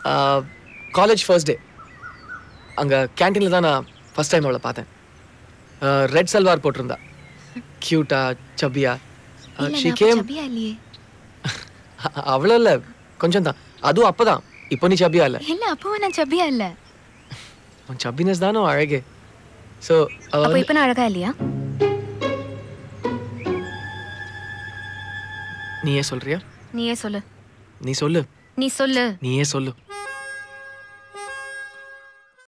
College first day அங்கே கேன்டீனில் தான் நான் ஃபர்ஸ்ட் டைம் அவளை பார்த்தேன். ரெட் சல்வார் போட்டிருந்தா, கியூட்டா சப்பியா. She came. அவ்வளோ இல்லை, கொஞ்சம் தான். அதுவும் அப்போதான். இப்போ நீ சப்பியா இல்லை. இல்லை, அப்போவும் நான் சப்பியா இல்லை. உன் சப்பினஸ் தானோ அழகே. ஸோ இப்போ நான் அழகா இல்லையா? நீயே சொல்றியா? நீயே சொல்லு. நீ சொல்லு. நீ சொல்லு. நீயே சொல்லு.